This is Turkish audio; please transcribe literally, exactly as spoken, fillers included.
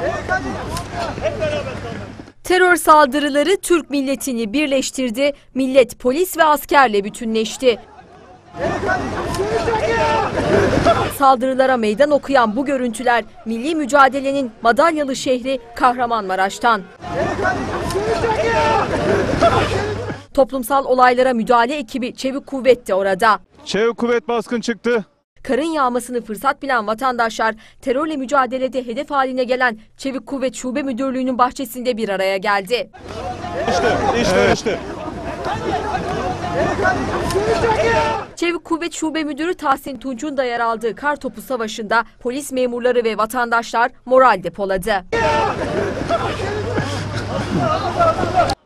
Terör saldırıları Türk milletini birleştirdi, millet polis ve askerle bütünleşti. Saldırılara meydan okuyan bu görüntüler milli mücadelenin madalyalı şehri Kahramanmaraş'tan. Toplumsal olaylara müdahale ekibi Çevik Kuvvet de orada. Çevik Kuvvet baskın çıktı. Karın yağmasını fırsat bilen vatandaşlar terörle mücadelede hedef haline gelen Çevik Kuvvet Şube Müdürlüğü'nün bahçesinde bir araya geldi. İşte, işte, evet. işte. Çevik Kuvvet Şube Müdürü Tahsin Tunç'un da yer aldığı Kartopu Savaşı'nda polis memurları ve vatandaşlar moral depoladı.